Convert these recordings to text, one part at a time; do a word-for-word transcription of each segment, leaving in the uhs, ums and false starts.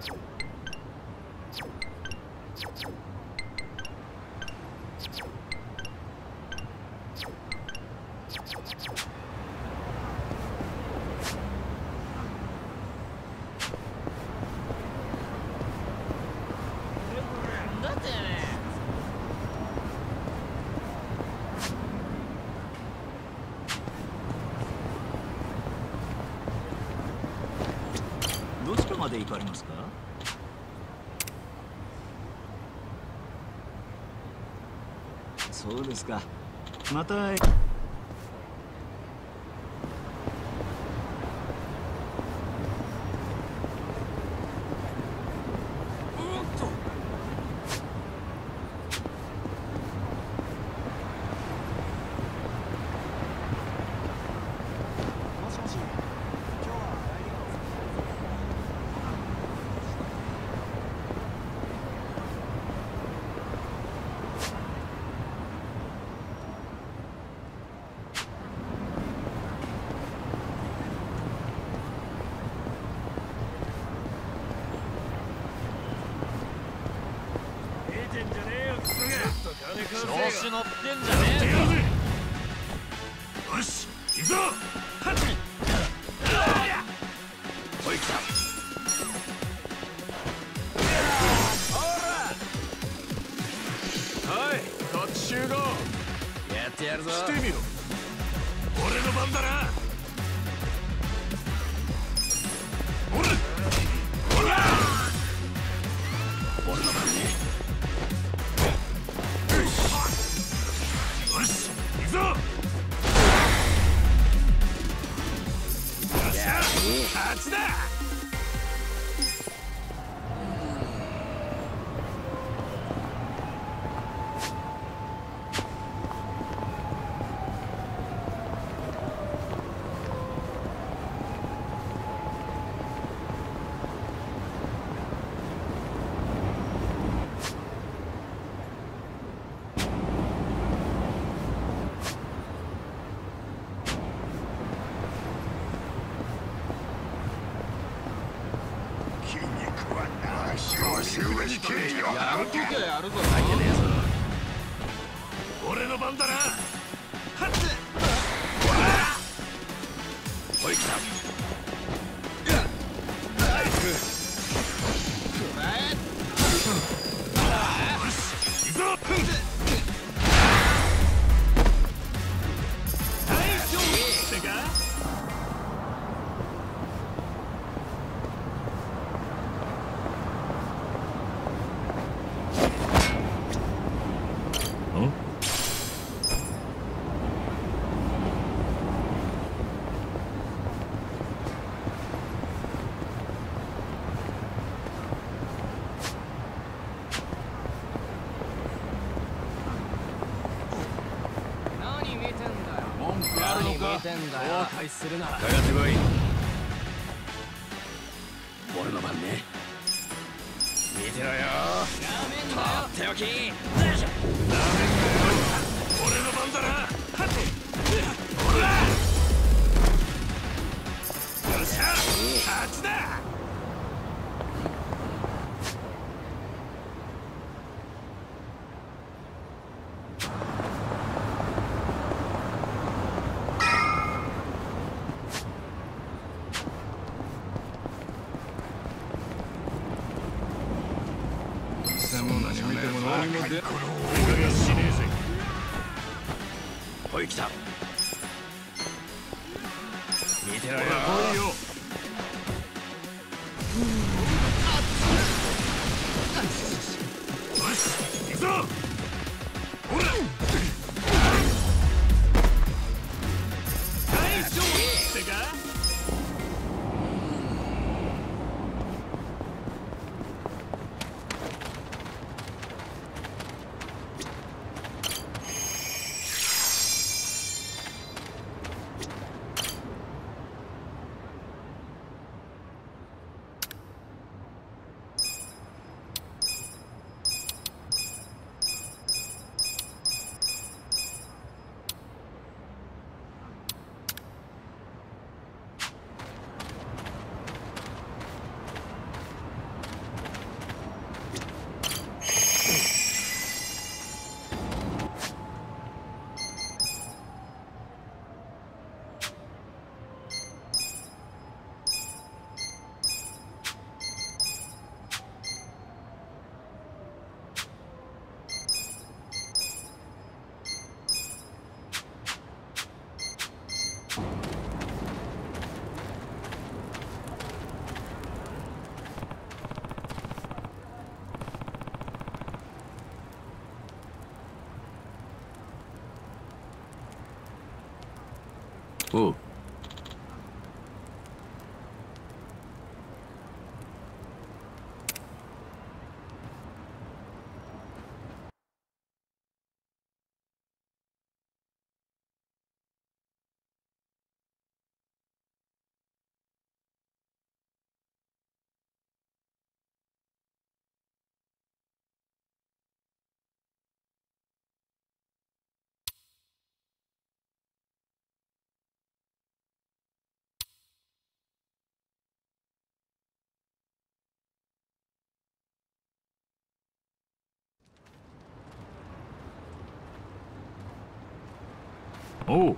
どちらまで行かれますか？そうですか。また。 調子乗ってんじゃねえ。 よし、行くぞ。おい、来た。はい、こっち集合。やってやるぞ。してみろ。俺の番だな。おら、おら。俺の番ね。よし、行くぞ。よっしゃ、勝ちだ。 やるときはやるぞ。 俺の番だな。はっおい、来た。よし、行くぞ。大丈夫ってか。 後悔するな。 かかってこい。俺の番ね。見てろよ。とっておき。俺の番だな。はっほら。よっしゃ、勝ちだ。おい、来た。見てろよ。来いよ。よし、行くぞ。ほら。大丈夫ってか。 おう。おう。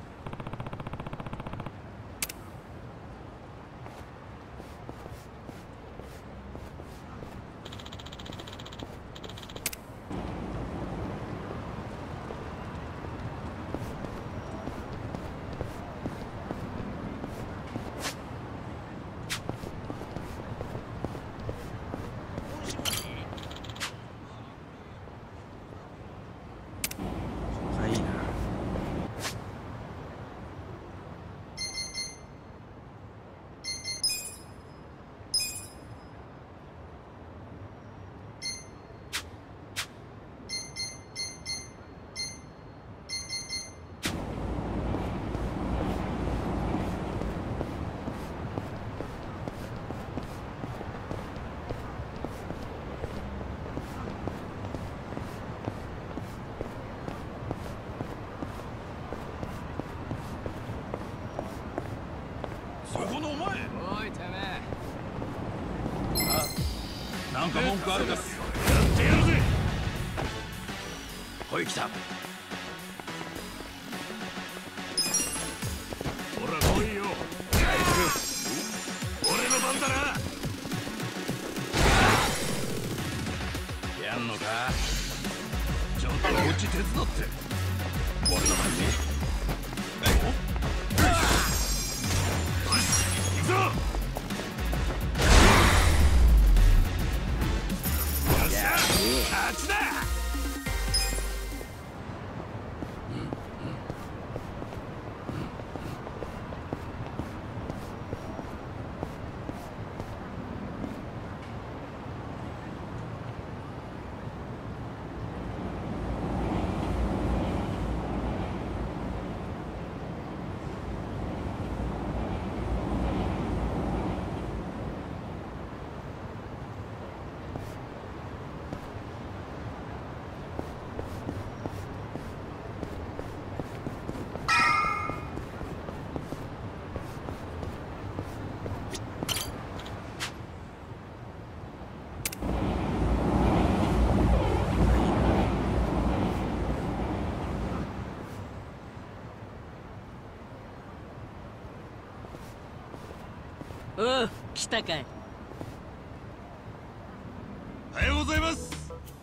なんか文句あるか。やってやるぜ。ほい来た。ほら来いよ。俺の番だな。やんのか。ちょっとこっち手伝って。俺の番ね。よし行くぞ。勝ちだ。 おう、来たかい。 おはようございます。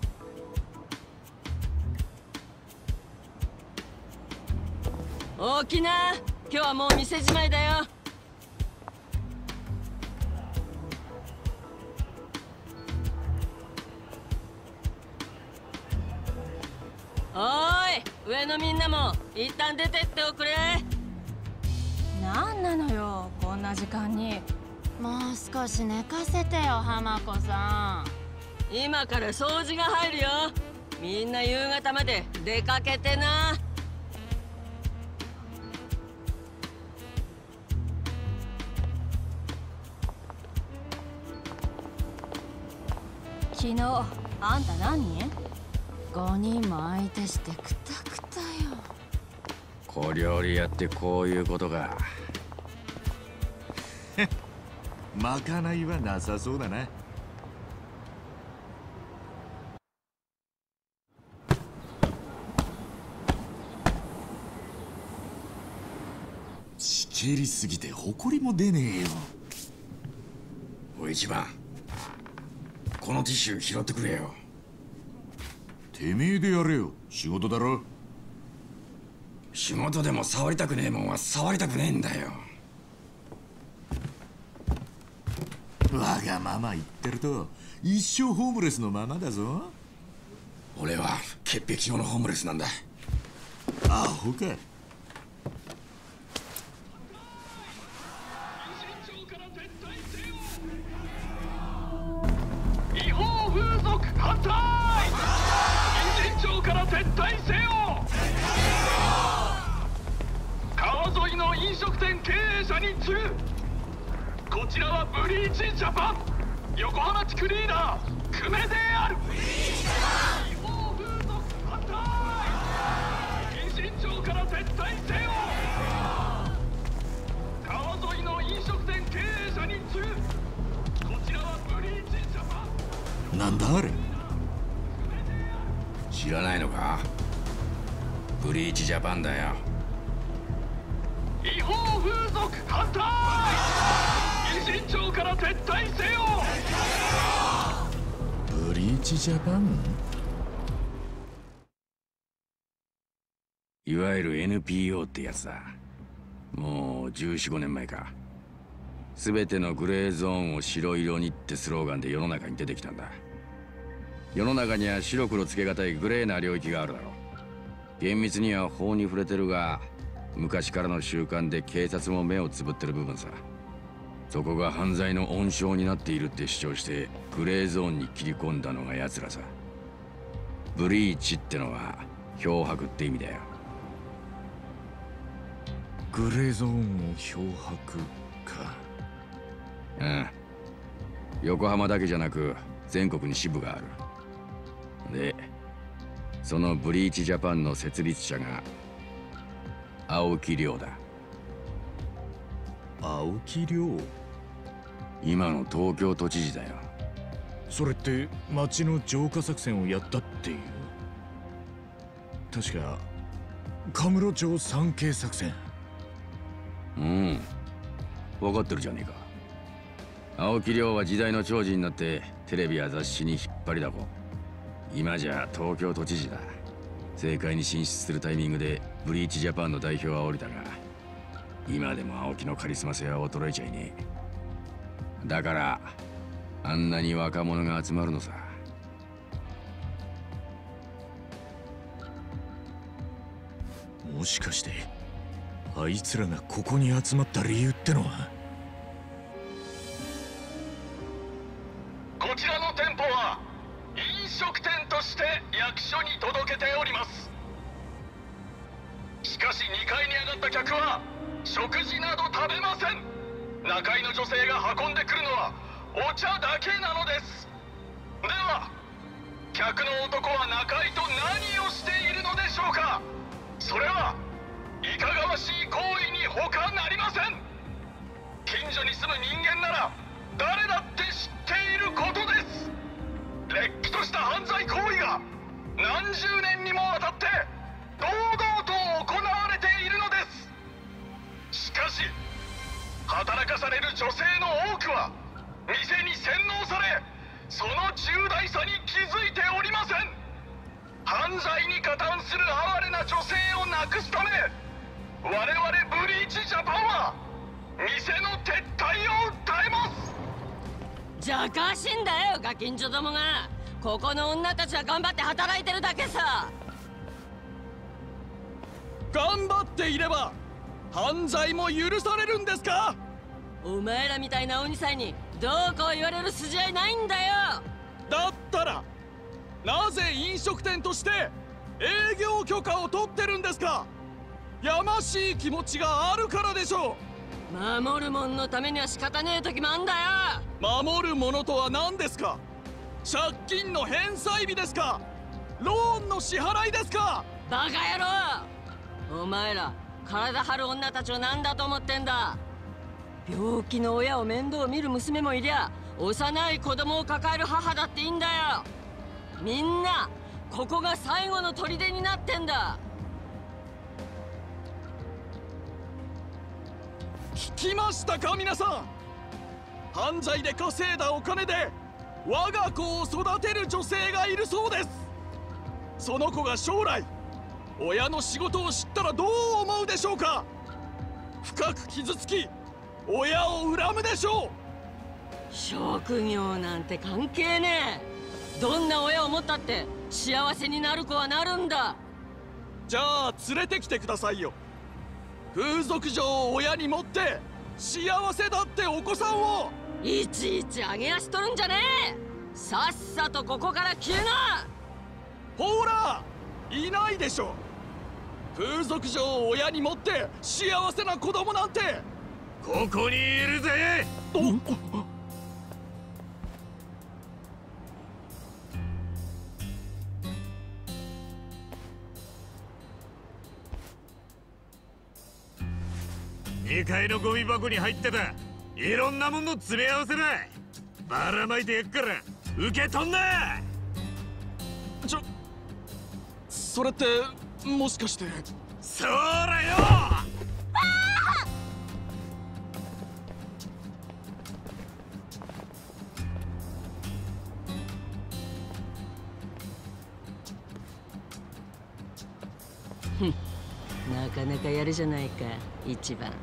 大きな、今日はもう店じまいだよ。おーい、上のみんなも一旦出てっておくれ。 なんなのよ、こんな時間に。 もう少し寝かせてよ、浜子さん。 今から掃除が入るよ。みんな夕方まで出かけてな。 昨日あんた何人？ ごにんも相手してくたくたよ。 小料理やってこういうことか。 まかないはなさそうだな。 しけりすぎて埃も出ねえよ。 おい一番、このティッシュ拾ってくれよ。 てめえでやれよ、仕事だろ。 仕事でも触りたくねえもんは触りたくねえんだよ。 わがまま言ってると一生ホームレスのままだぞ。 俺は潔癖用のホームレスなんだ。 アホか。 違法風俗反対。臨時町から撤退せよ。川沿いの飲食店経営者に次ぐ。こちらはブリーチジャパン横浜地区リーダー久米である。違法風俗反対。臨時町から撤退せよ。川沿いの飲食店経営者に次ぐ。こちらはブリーチジャパン。 なんだあれ。 知らないのか。ブリーチジャパンだよ。 違法風俗反対。臨時町から撤退せよ。 ブリーチジャパン。 いわゆる エヌピーオー ってやつだ。もうじゅうよん、ごねんまえか。全てのグレーゾーンを白色にってスローガンで世の中に出てきたんだ。世の中には白黒つけがたいグレーな領域があるだろう。厳密には法に触れてるが、昔からの習慣で警察も目をつぶってる部分さ。そこが犯罪の温床になっているって主張してグレーゾーンに切り込んだのが奴らさ。ブリーチってのは漂白って意味だよ。 グレーゾーンを漂白か。 うん。横浜だけじゃなく全国に支部がある。で、そのブリーチジャパンの設立者が青木亮だ。 青木亮。 今の東京都知事だよ。 それって町の浄化作戦をやったっていう。確かカムロ町三景作戦。 うん、分かってるじゃねえか。青木亮は時代の寵児になってテレビや雑誌に引っ張りだこ。今じゃ東京都知事だ。政界に進出するタイミングでブリーチジャパンの代表は降りたが、今でも青木のカリスマ性は衰えちゃいねえ。だからあんなに若者が集まるのさ。 もしかしてあいつらがここに集まった理由ってのは。 こちらの店舗は飲食店として役所に届けております。しかしにかいに上がった客は食事など食べません。中居の女性が運んでくるのはお茶だけなのです。では客の男は中居と何をしているのでしょうか。それはいかがわしい行為に他なりません。近所に住む人間なら誰だって知っていることです。れっきとした犯罪行為が何十年にもわたって堂々と行われているのです。しかし働かされる女性の多くは店に洗脳され、その重大さに気づいておりません。犯罪に加担する哀れな女性をなくすため、我々ブリーチジャパンは店の撤退を訴えます。 じゃかしんだよガキンチョどもが。ここの女たちは頑張って働いてるだけさ。 頑張っていれば犯罪も許されるんですか。 お前らみたいな鬼さんにどうこう言われる筋合いないんだよ。 だったらなぜ飲食店として営業許可を取ってるんですか。やましい気持ちがあるからでしょう。守るもんのためには仕方ねえ時もあんだよ。守るものとは何ですか。借金の返済日ですか。ローンの支払いですか。 バカ野郎。お前ら体張る女たちを何だと思ってんだ。病気の親を面倒見る娘もいりゃ、幼い子供を抱える母だっていいんだよ。みんなここが最後の砦になってんだ。 聞きましたか皆さん。犯罪で稼いだお金で我が子を育てる女性がいるそうです。その子が将来親の仕事を知ったらどう思うでしょうか。深く傷つき親を恨むでしょう。 職業なんて関係ねえ。どんな親を持ったって幸せになる子はなるんだ。 じゃあ連れてきてくださいよ。風俗嬢を親に持って幸せだってお子さんを。 いちいち上げ足取るんじゃねえ。さっさとここから消えな。 ほらいないでしょ。風俗嬢を親に持って幸せな子供なんて。 ここにいるぜ。にかいのゴミ箱に入ってたいろんなものの詰め合わせだ。ばらまいてやっから受け取んな。 ちょそれってもしかして。 そらよ。 なかなかやるじゃないか一番。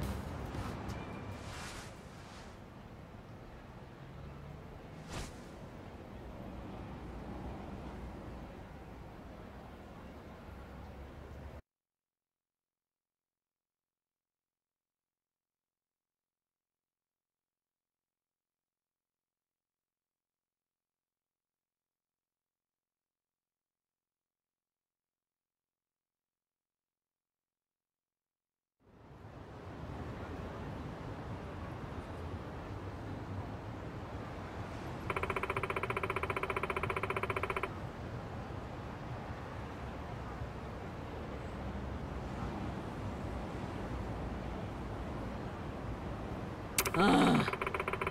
ああ。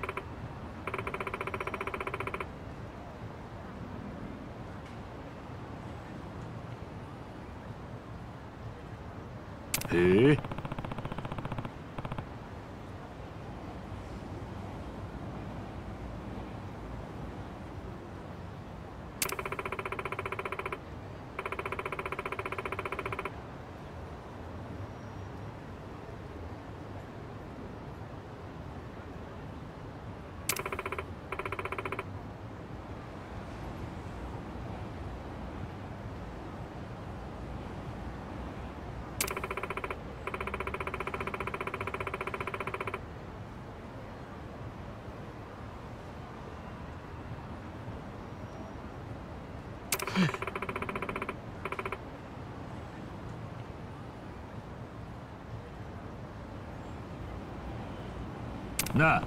へえ。なあ。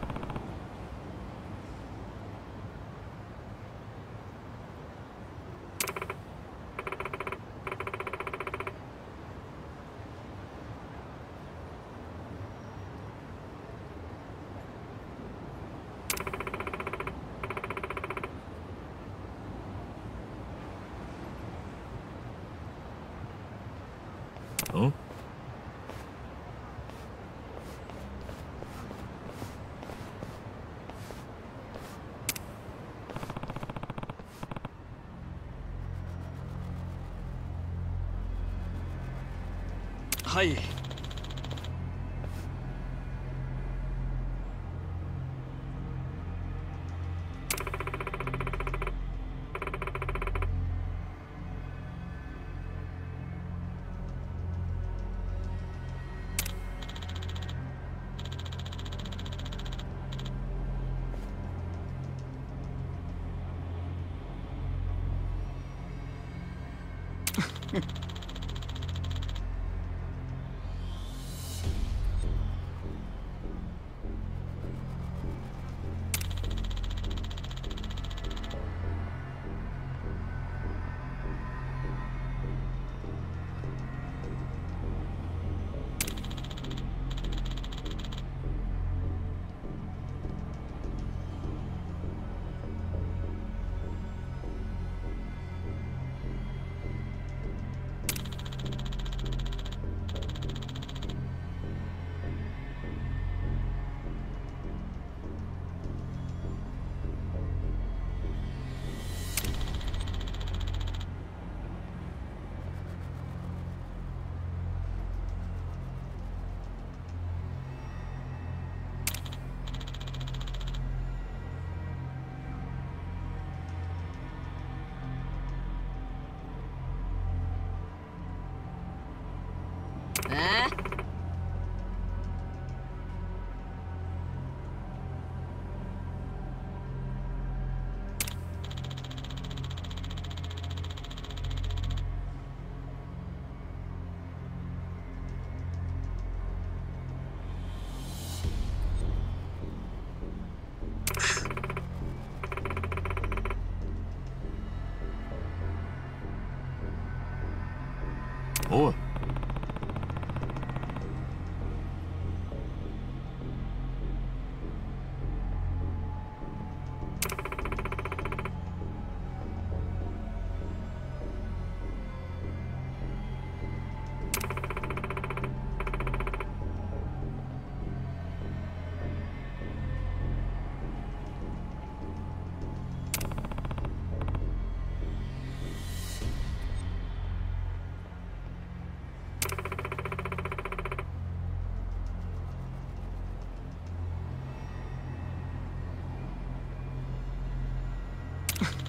ん？ はい。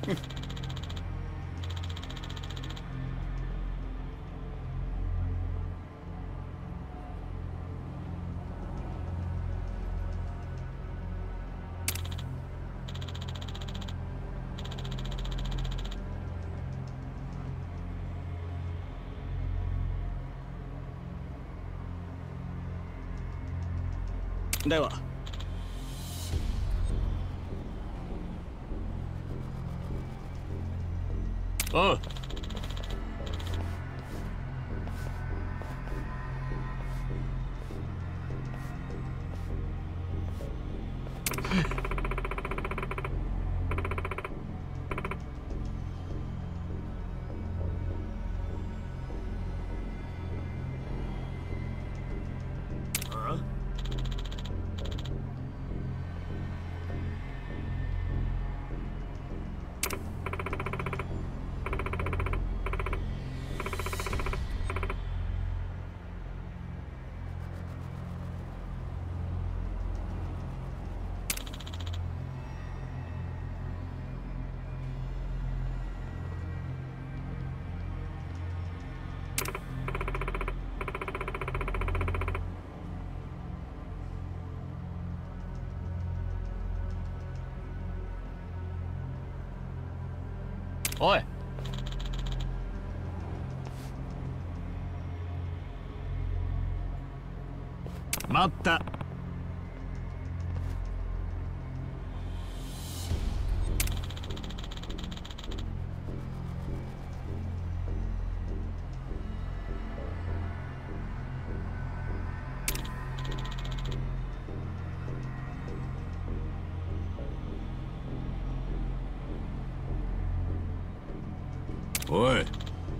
では。 おう。 おい。 待った。おい。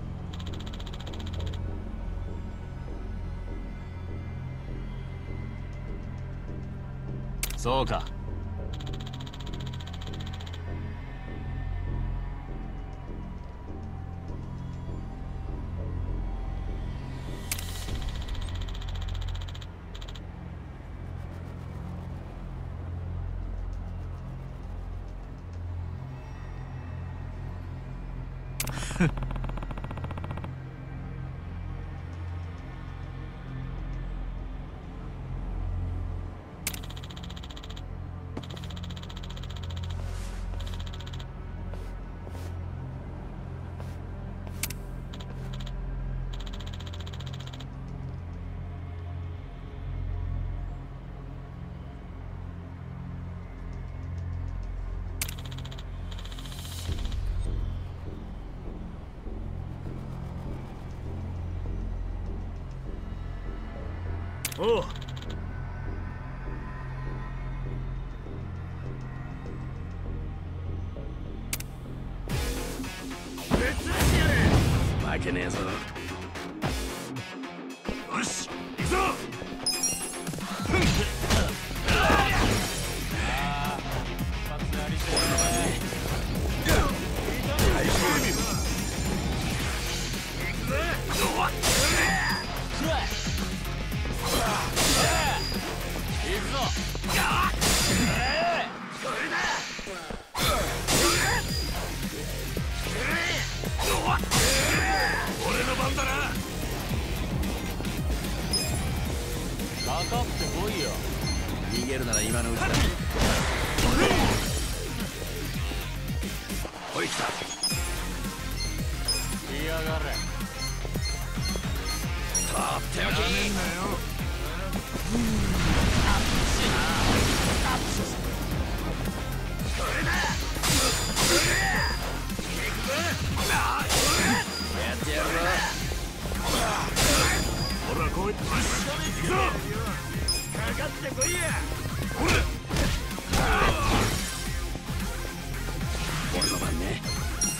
そうか。 おう。 負けねえぞ。 よし、行くぞ。俺の番だな。 かかってこいよ。 逃げるなら今のうちだ。おい来た。 いやがれ。 とっておき。やってやるぞ。 ほらこい。よし、行くぞ。かかってこいや。ほら。 俺の番ね。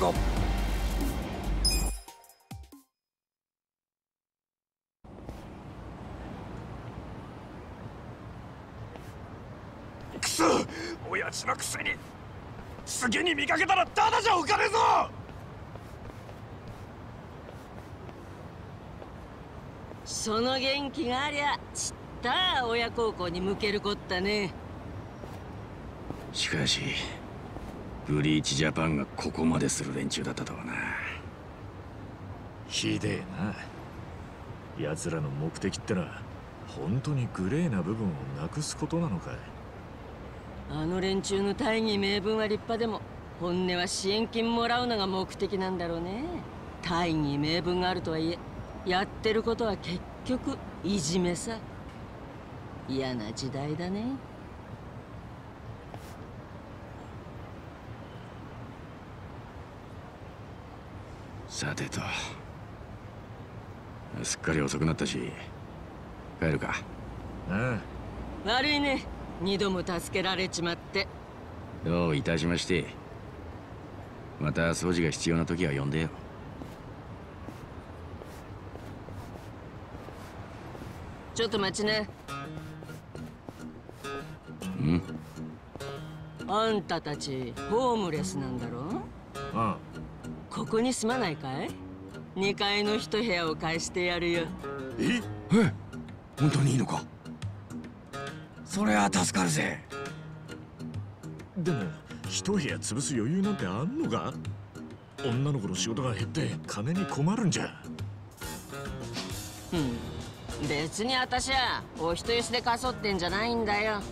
こ。 くそ、親父のくせに次に見かけたらただじゃおかねえぞ。 その元気がありゃちった親孝行に向けるこったね。 しかしブリーチジャパンがここまでする連中だったとはな。 ひでえな。奴らの目的ってのは本当にグレーな部分をなくすことなのかい。 あの連中の大義名分は立派でも本音は支援金もらうのが目的なんだろうね。大義名分があるとはいえやってることは結局いじめさ。嫌な時代だね。 さてと、すっかり遅くなったし帰るか。 ああ、悪いね、二度も助けられちまって。 どういたしまして。また掃除が必要な時は呼んでよ。 ちょっと待ちね。 ん？ あんたたちホームレスなんだろ？ あ。 ここに住まないかい？にかいの一部屋を貸してやるよ。 え？え？本当にいいのか？それは助かるぜ。 でも一部屋潰す余裕なんてあんのか？女の子の仕事が減って金に困るんじゃ。 うん、別に私はお人よしでかそってんじゃないんだよ。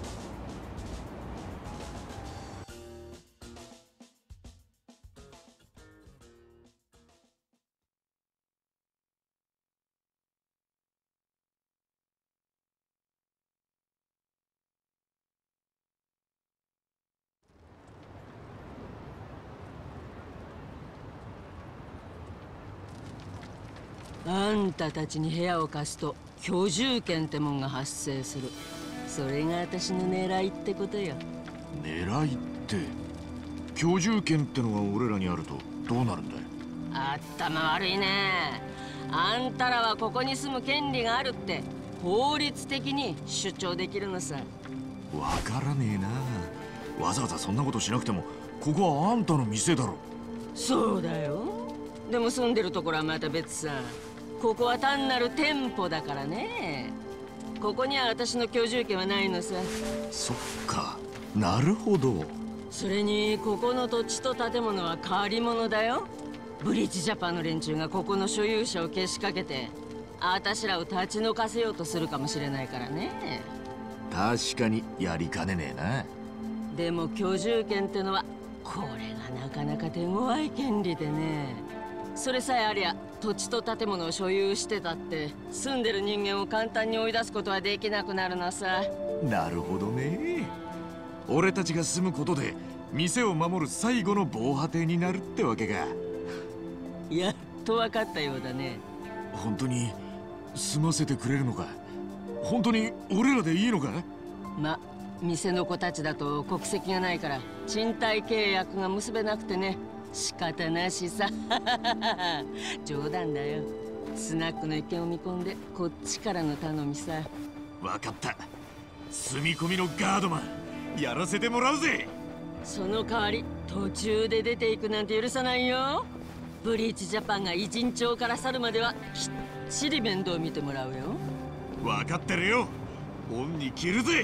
あんたたちに部屋を貸すと居住権ってもんが発生する。それが私の狙いってことよ。 狙いって？居住権ってのが俺らにあるとどうなるんだよ。 頭悪いね。あんたらはここに住む権利があるって法律的に主張できるのさ。 わからねえな。わざわざそんなことしなくてもここはあんたの店だろ。 そうだよ。でも住んでるところはまた別さ。ここは単なる店舗だからね。ここには私の居住権はないのさ。 そっか、なるほど。 それにここの土地と建物は借り物だよ。ブリーチジャパンの連中がここの所有者をけしかけてあたしらを立ち退かせようとするかもしれないからね。 確かにやりかねねえな。 でも居住権ってのはこれがなかなか手強い権利でね。それさえありゃ土地と建物を所有してたって住んでる人間を簡単に追い出すことはできなくなるのさ。 なるほどね。俺たちが住むことで店を守る最後の防波堤になるってわけか。 やっと分かったようだね。 本当に住ませてくれるのか？本当に俺らでいいのか？ ま、店の子たちだと国籍がないから賃貸契約が結べなくてね。仕方なしさ。冗談だよ。スナックの意見を見込んでこっちからの頼みさ。 わかった。住み込みのガードマンやらせてもらうぜ。 その代わり途中で出ていくなんて許さないよ。ブリーチジャパンが偉人町から去るまではきっちり面倒見てもらうよ。 わかってるよ。恩に着るぜ。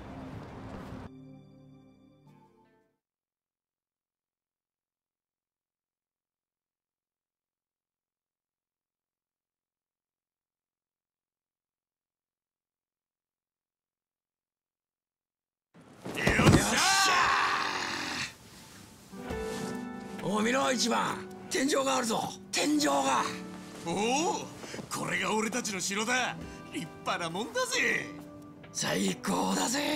お見ろ一番、天井があるぞ。天井が。 おお、これが俺たちの城だ。立派なもんだぜ。 最高だぜ。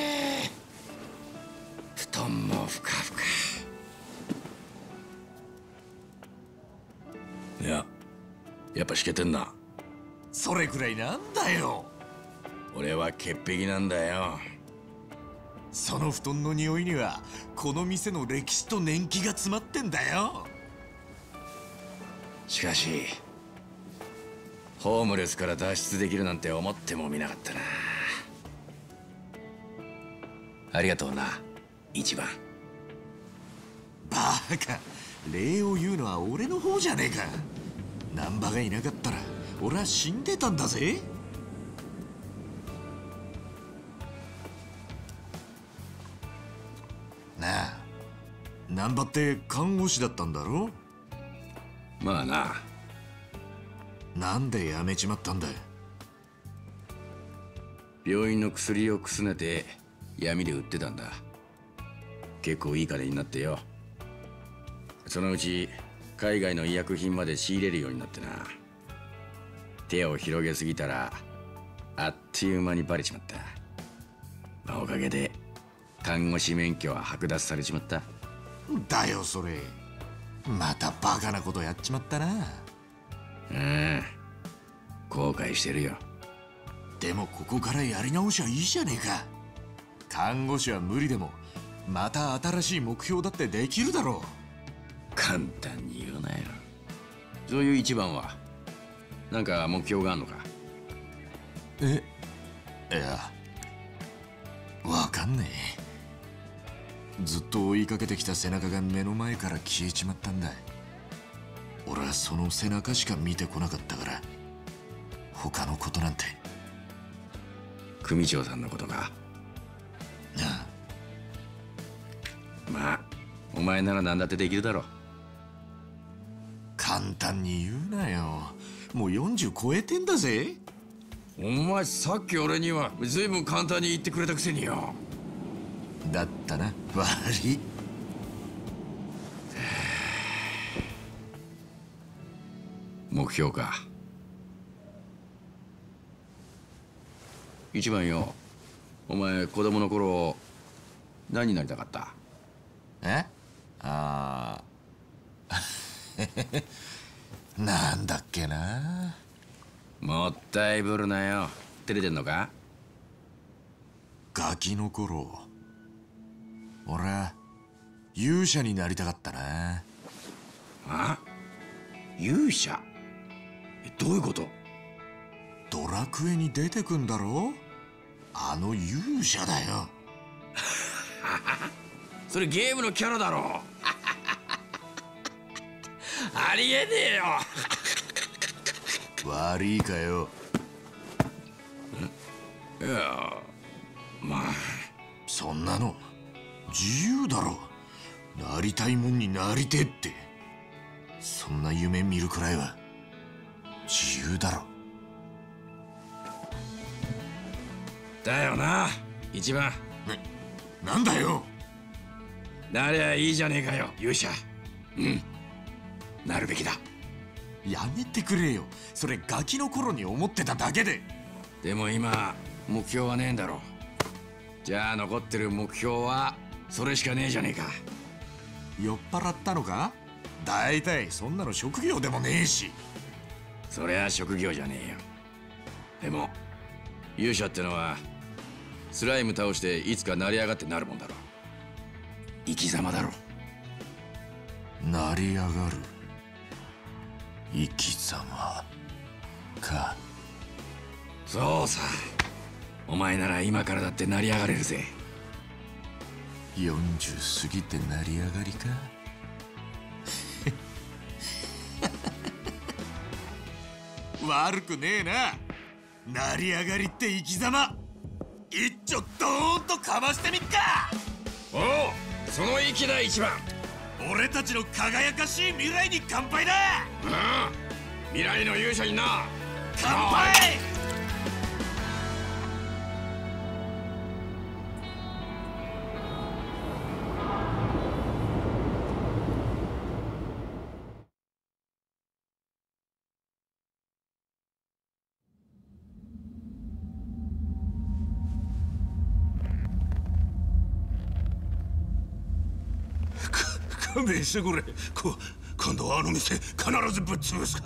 布団もふかふか。いや、やっぱしけてんな。 それくらいなんだよ。 俺は潔癖なんだよ。 その布団の匂いにはこの店の歴史と年季が詰まってんだよ。 しかしホームレスから脱出できるなんて思ってもみなかったな。ありがとうな一番。 バカ、礼を言うのは俺の方じゃねえか。難波がいなかったら俺は死んでたんだぜ。なあ、難波って看護師だったんだろ。 まあな。 なんで辞めちまったんだ。 病院の薬をくすねて闇で売ってたんだ。結構いい金になってよ。そのうち海外の医薬品まで仕入れるようになってな。手を広げすぎたらあっという間にバレちまった。まあ、おかげで看護師免許は剥奪されちまった。 だよそれ、またバカなことやっちまったな。 うん、後悔してるよ。 でもここからやり直しはいいじゃねえか。看護師は無理でもまた新しい目標だってできるだろう。 簡単に言うなよ。そういう一番はなんか目標があんのか。 え、いやわかんねえ。ずっと追いかけてきた背中が目の前から消えちまったんだ。俺はその背中しか見てこなかったから他のことなんて。 組長さんのことか。 ああ、まあお前なら何だってできるだろう。 簡単に言うなよ。もうよんじゅう超えてんだぜ。 お前さっき俺には随分簡単に言ってくれたくせによ。 だったな、悪い。 目標か。一番よ、お前子供の頃何になりたかった？ え？ああなんだっけな。 もったいぶるなよ。照れてんのか？ ガキの頃俺は勇者になりたかったな。 あ？勇者？どういうこと？ ドラクエに出てくんだろ、あの勇者だよ。 それゲームのキャラだろ。ありえねえよ。 悪いかよ。 いや、まあそんなの自由だろ。なりたいもんになりてえって、そんな夢見るくらいは自由だろ。 だよな一番。 な、なんだよ。 なりゃいいじゃねえかよ勇者。うん、なるべきだ。 やめてくれよ、それガキの頃に思ってただけで。 でも今目標はねえんだろ。じゃあ残ってる目標はそれしかねえじゃねえか。 酔っ払ったのか？だいたいそんなの職業でもねえし。 そりゃ職業じゃねえよ。でも勇者ってのはスライム倒していつか成り上がってなるもんだろ。生き様だろ。 成り上がる生き様か。 そうさ、お前なら今からだって成り上がれるぜ。 よんじゅう過ぎて成り上がりか。悪くねえな。成り上がりって生き様一丁ドーンとかましてみっか。 おお、その息だ一番。 俺たちの輝かしい未来に乾杯だ。 うん、未来の勇者にな。 乾杯。 勘弁してくれ。こ今度はあの店必ずぶっ潰すから。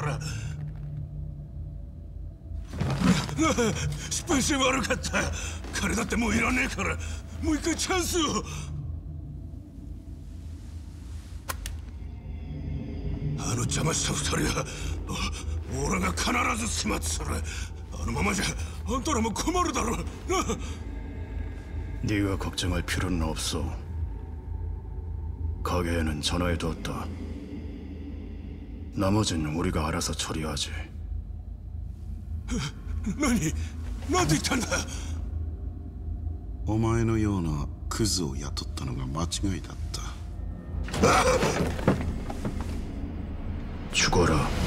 失敗して悪かった。金だってもういらねえから、もう一回チャンスを。あの邪魔した二人は俺が必ず始末する。あのままじゃあんたらも困るだろうな。 네가 걱정할 필요는 없어. 가게에는 전화해두었다. 나머지는 우리가 알아서 처리하지. 何何て言ったんだ。 お前のようなクズを雇ったのが間違いだった。 죽어라.